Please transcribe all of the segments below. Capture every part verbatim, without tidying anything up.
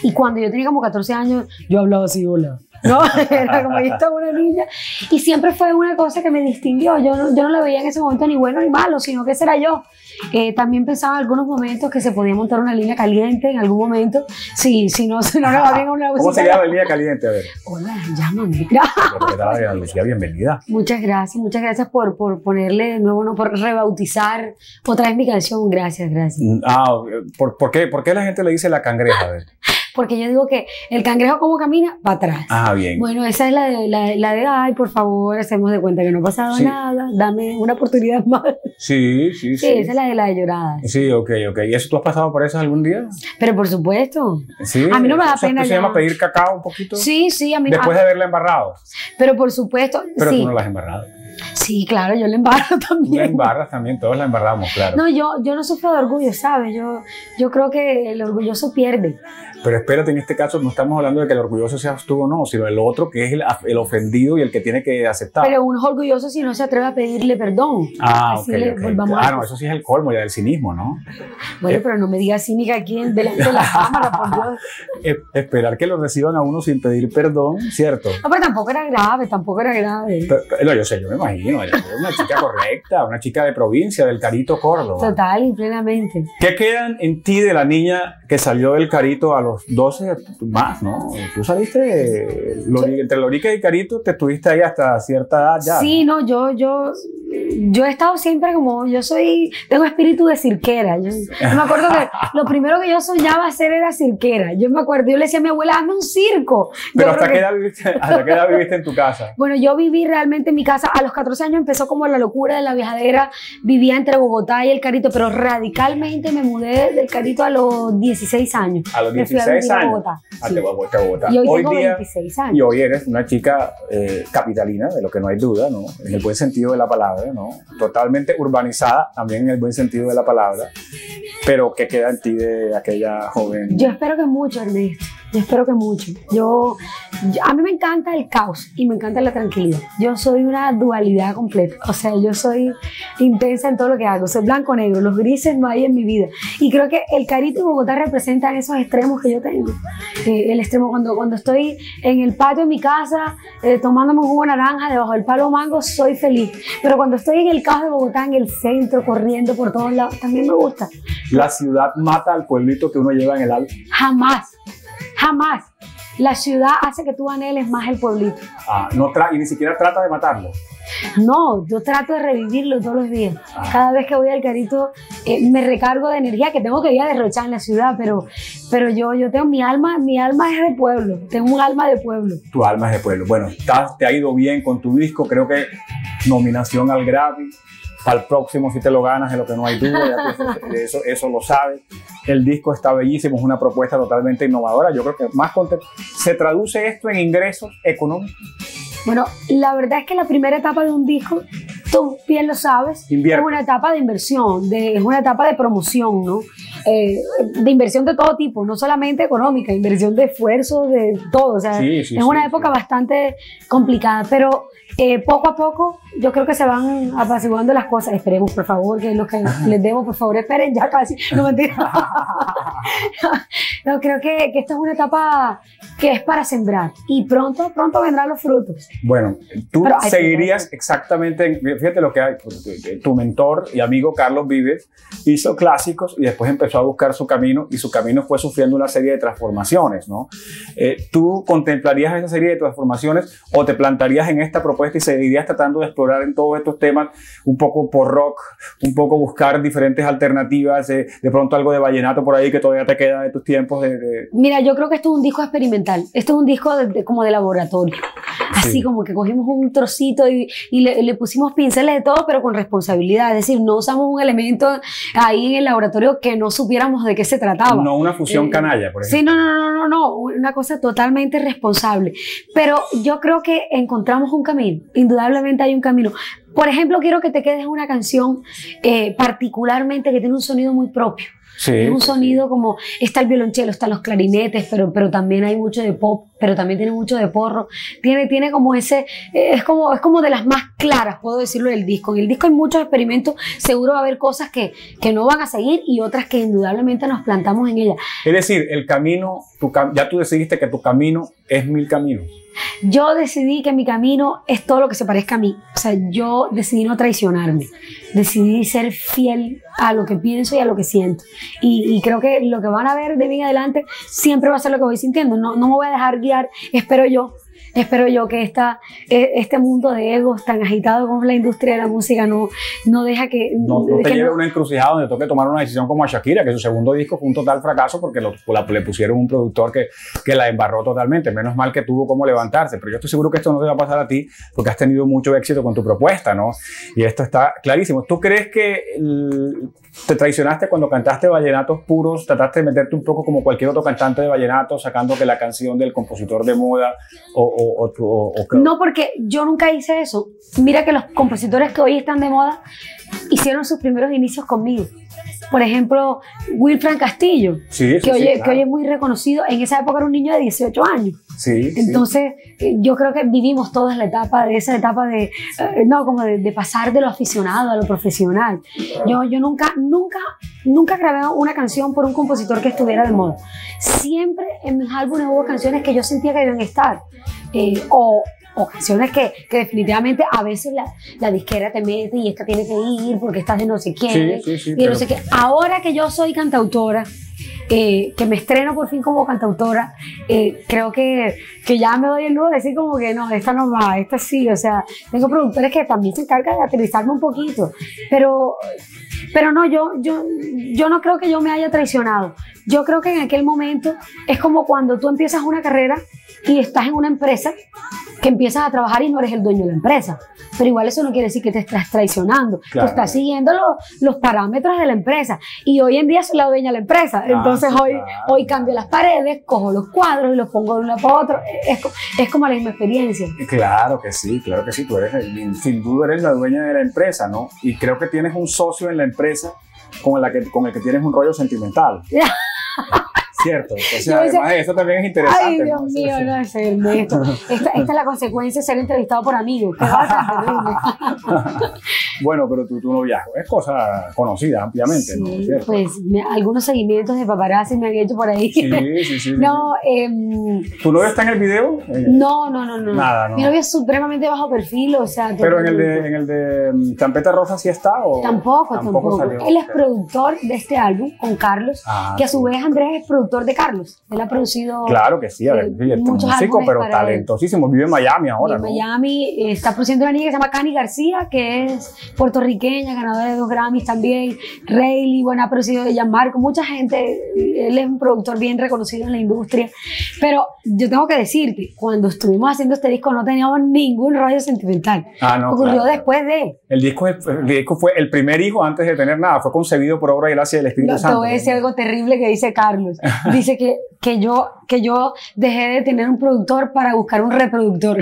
Y cuando yo tenía como catorce años, yo hablaba así, hola. No, era como yo estaba una niña. Y siempre fue una cosa que me distinguió. Yo no, yo no la veía en ese momento ni bueno ni malo, sino que ese era yo. Eh, también pensaba en algunos momentos que se podía montar una línea caliente en algún momento. Sí, si no, si no le va bien a una música. ¿Cómo sería la línea caliente? A ver. Hola, llámame. ¿Qué tal, Lucía? Bienvenida. Muchas gracias, muchas gracias por, por ponerle de nuevo, no, por rebautizar otra vez mi canción. Gracias, gracias. Ah, ¿por, por, qué, ¿por qué la gente le dice la cangreja? A ver. Porque yo digo que el cangrejo como camina, va atrás. Ah, bien. Bueno, esa es la de, la, la de ay, por favor, hacemos de cuenta que no ha pasado sí. nada, dame una oportunidad más. Sí, sí, sí. Sí, esa es la de la de llorada. Sí, ok, ok. ¿Y eso tú has pasado por eso algún día? Pero por supuesto. Sí. A mí no me da pena. ¿Eso se llama pedir cacao un poquito? Sí, sí, a mí Después a... de haberla embarrado. Pero por supuesto. Pero sí. tú no la has embarrado. Sí, claro, yo la embarro también. Tú la embarras también, todos la embarramos, claro. No, yo, yo no sufro de orgullo, ¿sabes? Yo, yo creo que el orgulloso pierde. Pero espérate, en este caso no estamos hablando de que el orgulloso seas tú o no, sino el otro que es el, el ofendido y el que tiene que aceptar. Pero uno es orgulloso si no se atreve a pedirle perdón. Ah, Así ok, le, okay. Ah, no, eso sí es el colmo ya del cinismo, ¿no? Bueno, eh, pero no me digas cínica aquí delante de la cámara, por Dios. Eh, esperar que lo reciban a uno sin pedir perdón, ¿cierto? No, pero tampoco era grave, tampoco era grave. Pero, no, yo sé, yo me imagino, ella es una chica correcta, una chica de provincia, del Carito, Córdoba. Total y plenamente. ¿Qué quedan en ti de la niña que salió del Carito a los doce más, no? Tú saliste, Lori, entre Lorica y Carito, te estuviste ahí hasta cierta edad ya. Sí, no, no yo, yo, yo he estado siempre como, yo soy, tengo espíritu de cirquera. Yo, yo me acuerdo que lo primero que yo soñaba hacer era cirquera. Yo me acuerdo, yo le decía a mi abuela, hazme un circo. Pero yo ¿hasta qué, que, edad viviste, ¿hasta qué edad viviste en tu casa? Bueno, yo viví realmente en mi casa, a los catorce años empezó como la locura de la viajadera, vivía entre Bogotá y el Carito, pero radicalmente me mudé del Carito a los dieciséis años. A los dieciséis años. Bogotá. A Sí. Bogotá, Bogotá. Y hoy, hoy tengo día, veintiséis años. Y hoy eres una chica eh, capitalina, de lo que no hay duda, ¿no? En el buen sentido de la palabra, ¿no? Totalmente urbanizada, también en el buen sentido de la palabra. Pero ¿qué queda en ti de aquella joven? Yo espero que mucho, Ernesto. Yo espero que mucho. Yo, yo, a mí me encanta el caos y me encanta la tranquilidad. Yo soy una dualidad completa. O sea, yo soy intensa en todo lo que hago. Soy blanco-negro. Los grises no hay en mi vida. Y creo que el Carito y Bogotá representan esos extremos que yo tengo. Eh, el extremo cuando, cuando estoy en el patio de mi casa eh, tomándome un jugo de naranja debajo del palo mango, soy feliz. Pero cuando estoy en el caos de Bogotá, en el centro, corriendo por todos lados, también me gusta. ¿La ciudad mata al pueblito que uno lleva en el alma? Jamás. Jamás. La ciudad hace que tú anheles más el pueblito. Ah, no tra y ni siquiera trata de matarlo. No, yo trato de revivirlo todos los días. Ah. Cada vez que voy al Carito eh, me recargo de energía que tengo que ir a derrochar en la ciudad, pero, pero yo, yo tengo mi alma, mi alma es de pueblo, tengo un alma de pueblo. Tu alma es de pueblo. Bueno, estás, te ha ido bien con tu disco, creo que nominación al Grammy. Para el próximo, si te lo ganas, de lo que no hay duda, ya tú, eso, eso lo sabes. El disco está bellísimo, es una propuesta totalmente innovadora. Yo creo que más contento. ¿Se traduce esto en ingresos económicos? Bueno, la verdad es que la primera etapa de un disco, tú bien lo sabes, Invierte. Es una etapa de inversión, de, es una etapa de promoción, ¿no? Eh, de inversión de todo tipo, no solamente económica, inversión de esfuerzo, de todo. O sea, sí, sí, es una sí, época sí. bastante complicada, pero eh, poco a poco yo creo que se van apaciguando las cosas. Esperemos, por favor, que los que les demos, por favor, esperen ya casi. No, mentira. No, creo que, que esta es una etapa que es para sembrar y pronto, pronto vendrán los frutos. Bueno, tú Pero, seguirías ay, exactamente, fíjate lo que hay, tu mentor y amigo Carlos Vives hizo clásicos y después empezó a buscar su camino y su camino fue sufriendo una serie de transformaciones, ¿no? Eh, ¿Tú contemplarías esa serie de transformaciones o te plantarías en esta propuesta y seguirías tratando de explorar en todos estos temas un poco por rock, un poco buscar diferentes alternativas, eh, de pronto algo de vallenato por ahí que todavía te queda de tus tiempos? De, de... Mira, yo creo que esto es un disco experimental, esto es un disco de, de, como de laboratorio, así sí. Como que cogimos un trocito y, y le, le pusimos pinceles de todo, pero con responsabilidad, es decir, no usamos un elemento ahí en el laboratorio que no supiéramos de qué se trataba. No una fusión eh, canalla, por ejemplo. Sí, no, no, no, no, no, una cosa totalmente responsable, pero yo creo que encontramos un camino, indudablemente hay un camino. Por ejemplo, quiero que te quedes una canción eh, particularmente que tiene un sonido muy propio. Sí, es un sí, sonido como, está el violonchelo, están los clarinetes, pero, pero también hay mucho de pop, pero también tiene mucho de porro. Tiene, tiene como ese, es como, es como de las más claras, puedo decirlo, del disco. En el disco hay muchos experimentos, seguro va a haber cosas que, que no van a seguir y otras que indudablemente nos plantamos en ella. Es decir, el camino, tu, ya tú decidiste que tu camino es Mil Caminos. Yo decidí que mi camino es todo lo que se parezca a mí. O sea, yo decidí no traicionarme. Decidí ser fiel a lo que pienso y a lo que siento. Y, y creo que lo que van a ver de mí en adelante siempre va a ser lo que voy sintiendo. No, no me voy a dejar guiar, espero yo. Espero yo que esta, este mundo de egos tan agitado como la industria de la música no, no deja que... No, no te que lleve a no, una encrucijada donde toque tomar una decisión como a Shakira, que su segundo disco fue un total fracaso porque lo, la, le pusieron un productor que, que la embarró totalmente. Menos mal que tuvo cómo levantarse. Pero yo estoy seguro que esto no te va a pasar a ti porque has tenido mucho éxito con tu propuesta, ¿no? Y esto está clarísimo. ¿Tú crees que el, te traicionaste cuando cantaste vallenatos puros? ¿Trataste de meterte un poco como cualquier otro cantante de vallenato, sacando que la canción del compositor de moda o... o O, o, o, no, porque yo nunca hice eso. Mira que los compositores que hoy están de moda hicieron sus primeros inicios conmigo. Por ejemplo, Wilfran Castillo, sí, sí, que, hoy, sí, claro. que hoy es muy reconocido. En esa época era un niño de dieciocho años. Sí, Entonces, sí. yo creo que vivimos todas la etapa de esa etapa de, eh, no, como de, de pasar de lo aficionado a lo profesional. Yo, yo nunca, nunca, nunca grabé una canción por un compositor que estuviera de moda. Siempre en mis álbumes hubo canciones que yo sentía que debían estar. Eh, o, o canciones que, que definitivamente a veces la, la disquera te mete y esta tiene que ir porque estás de no sé quién. Sí, sí, sí, y pero... no sé qué. Ahora que yo soy cantautora, eh, que me estreno por fin como cantautora, eh, creo que, que ya me doy el lujo de decir como que no, esta no va, esta sí. O sea, tengo productores que también se encargan de aterrizarme un poquito. Pero... Pero no, yo, yo, yo no creo que yo me haya traicionado. Yo creo que en aquel momento es como cuando tú empiezas una carrera y estás en una empresa que empiezas a trabajar y no eres el dueño de la empresa. Pero igual eso no quiere decir que te estás traicionando. Claro. Tú estás siguiendo lo, los parámetros de la empresa. Y hoy en día soy la dueña de la empresa. Entonces ah, sí, hoy, claro. hoy cambio las paredes, cojo los cuadros y los pongo de uno para otro. Es, es como la misma experiencia. Claro que sí, claro que sí. Tú eres, sin duda eres la dueña de la empresa, ¿no? Y creo que tienes un socio en la empresa con, la que, con el que tienes un rollo sentimental. Cierto, o sea, además de eso también es interesante. Ay, Dios ¿no? mío, no es el esto. Esta, esta es la consecuencia de ser entrevistado por amigos. ¿Qué va a hacer? Bueno, pero tu, tu noviazgo es cosa conocida ampliamente, sí, ¿no? ¿Cierto? Pues me, algunos seguimientos de paparazzi me han hecho por ahí. Sí, sí, sí. No, eh, ¿Tu novio está en el video? Eh, no, no, no, no. Nada, no. Mi novio es supremamente bajo perfil, o sea. Pero en el de, en el de Champeta Rosa sí está o Tampoco, tampoco. Salió. Él es productor de este álbum con Carlos, ah, que a su sí. vez Andrés es productor de Carlos. Él ha producido. Claro que sí, a ver, eh, sí, es muchos músico, álbumes pero para talentosísimo. Vive en Miami ahora, en ¿no? Miami eh, está produciendo una niña que se llama Cani García, que es puertorriqueña, ganadora de dos Grammys también. Rayleigh, bueno, ha producido de Gianmarco, mucha gente. Él es un productor bien reconocido en la industria. Pero yo tengo que decirte, cuando estuvimos haciendo este disco no teníamos ningún rollo sentimental. Ah, no, ocurrió claro. después de. El disco, es, el disco fue el primer hijo antes de tener nada. Fue concebido por obra y gracia del Espíritu No, Santo. te voy a decir ¿no? algo terrible que dice Carlos. Dice que, que, yo, que yo dejé de tener un productor para buscar un reproductor.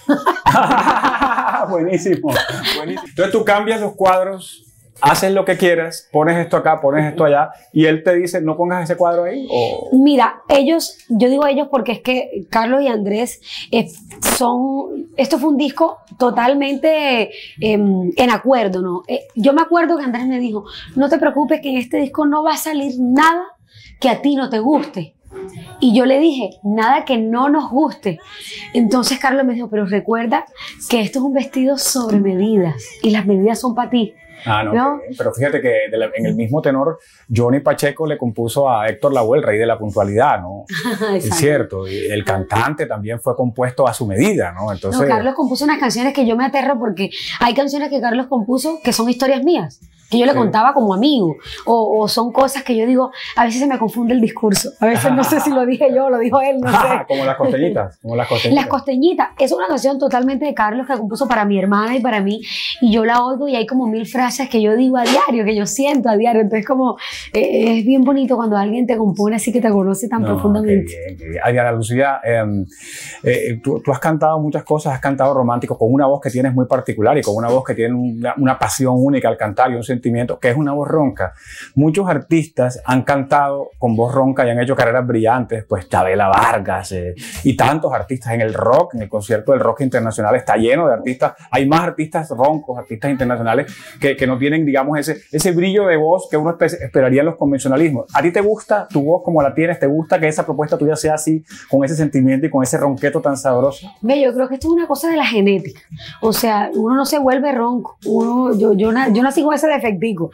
buenísimo, buenísimo. Entonces tú cambias los cuadros, haces lo que quieras, pones esto acá, pones esto allá, y él te dice, no pongas ese cuadro ahí. ¿O? Mira, ellos, yo digo ellos porque es que Carlos y Andrés eh, son, esto fue un disco totalmente eh, en acuerdo, ¿no? Eh, yo me acuerdo que Andrés me dijo, no te preocupes que en este disco no va a salir nada que a ti no te guste. Y yo le dije, nada que no nos guste. Entonces Carlos me dijo, pero recuerda que esto es un vestido sobre medidas y las medidas son para ti. Ah, no, ¿no? Pero fíjate que de la, en el mismo tenor, Johnny Pacheco le compuso a Héctor Lavoe, el rey de la puntualidad, ¿no? Es cierto. Y el cantante también fue compuesto a su medida, ¿no? Entonces... No, Carlos compuso unas canciones que yo me aterro porque hay canciones que Carlos compuso que son historias mías, que yo le sí. contaba como amigo, o, o son cosas que yo digo, a veces se me confunde el discurso, a veces no sé si lo dije yo, lo dijo él, no sé. Como las costeñitas, como las costeñitas. Las costeñitas, es una canción totalmente de Carlos que compuso para mi hermana y para mí, y yo la oigo y hay como mil frases que yo digo a diario, que yo siento a diario, entonces como, eh, es bien bonito cuando alguien te compone así que te conoce tan no, profundamente. Qué bien, qué bien. Adriana Lucía, eh, eh, tú, tú has cantado muchas cosas, has cantado romántico con una voz que tienes muy particular y con una voz que tiene una, una pasión única al cantar y un sentimiento, que es una voz ronca. Muchos artistas han cantado con voz ronca y han hecho carreras brillantes, pues Chabela Vargas eh, y tantos artistas en el rock, en el concierto del rock internacional está lleno de artistas. Hay más artistas roncos, artistas internacionales que, que no tienen, digamos, ese, ese brillo de voz que uno esperaría en los convencionalismos. ¿A ti te gusta tu voz como la tienes? ¿Te gusta que esa propuesta tuya sea así, con ese sentimiento y con ese ronqueto tan sabroso? Ve, yo creo que esto es una cosa de la genética. O sea, uno no se vuelve ronco. Uno, yo, yo, yo nací con ese defectico.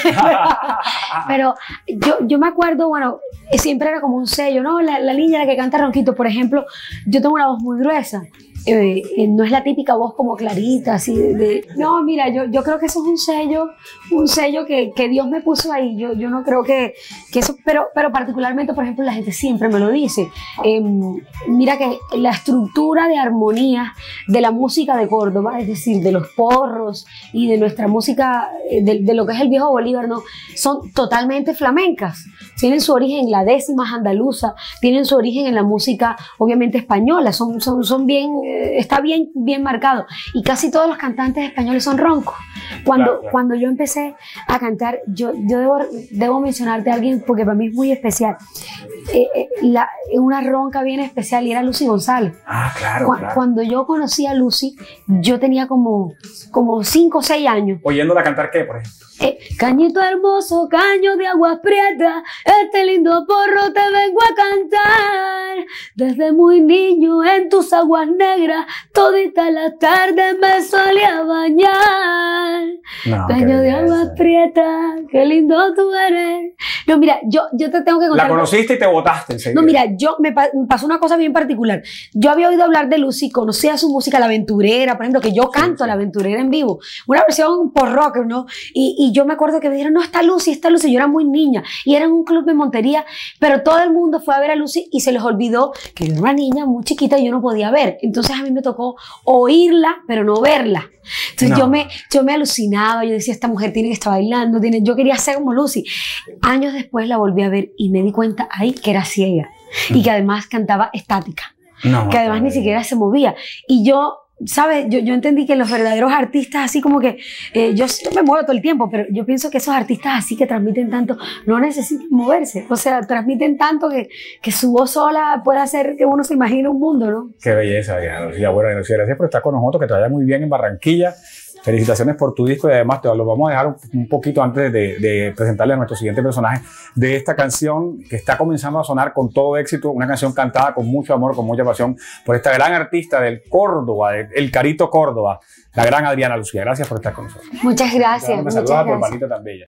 Pero yo, yo me acuerdo, bueno, siempre era como un sello, ¿no? La, la niña la que canta ronquito, por ejemplo, yo tengo una voz muy gruesa. Eh, eh, no es la típica voz como clarita, así de, de no, mira, yo, yo creo que eso es un sello, un sello que, que Dios me puso ahí. Yo, yo no creo que, que eso, pero, pero particularmente, por ejemplo, la gente siempre me lo dice. Eh, mira que la estructura de armonía de la música de Córdoba, es decir, de los porros y de nuestra música, de, de lo que es el viejo Bolívar, ¿no? Son totalmente flamencas. Tienen su origen en la décima andaluza, tienen su origen en la música, obviamente, española, son, son, son bien, eh, está bien, bien marcado. Y casi todos los cantantes españoles son roncos. Cuando, claro, claro. cuando yo empecé a cantar, yo, yo debo, debo mencionarte a alguien porque para mí es muy especial. Eh, eh, la, una ronca bien especial y era Lucy González. Ah, claro, Cu claro. Cuando yo conocí a Lucy, yo tenía como, como cinco o seis años. ¿Oyéndola cantar qué, por ejemplo? Eh, cañito hermoso, caño de aguas prietas, este lindo porro te vengo a cantar. Desde muy niño en tus aguas negras, todita la tarde me solía bañar. No, caño de aguas prietas, qué lindo tú eres. No, mira, yo, yo te tengo que contar. La conociste y te botaste enseguida. No, mira, yo me, pa me pasó una cosa bien particular. Yo había oído hablar de Lucy, conocía su música, La Aventurera, por ejemplo, que yo canto sí, sí. La Aventurera en vivo. Una versión por rock, ¿no? Y, y yo me acuerdo que me dijeron, no, está Lucy, está Lucy. Yo era muy niña y era en un club de Montería, pero todo el mundo fue a ver a Lucy y se les olvidó que yo era una niña muy chiquita y yo no podía ver. Entonces a mí me tocó oírla, pero no verla. Entonces no. yo, me, yo me alucinaba, yo decía, esta mujer tiene que estar bailando, tiene... yo quería ser como Lucy. Años después la volví a ver y me di cuenta ahí que era ciega mm. y que además cantaba estática, no, que además no, ni siquiera se movía. Y yo... ¿sabes? Yo, yo entendí que los verdaderos artistas así como que, eh, yo, yo me muevo todo el tiempo, pero yo pienso que esos artistas así que transmiten tanto, no necesitan moverse, o sea, transmiten tanto que, que su voz sola puede hacer que uno se imagine un mundo, ¿no? Qué belleza, Diana Lucía. Bueno, Lucía, gracias por estar con nosotros, que te vaya muy bien en Barranquilla. Felicitaciones por tu disco y además te lo vamos a dejar un, un poquito antes de, de presentarle a nuestro siguiente personaje de esta canción que está comenzando a sonar con todo éxito, una canción cantada con mucho amor, con mucha pasión por esta gran artista del Córdoba, el Carito Córdoba, la gran Adriana Lucía. Gracias por estar con nosotros. Muchas gracias. Me saludas a tu hermanita tan bella.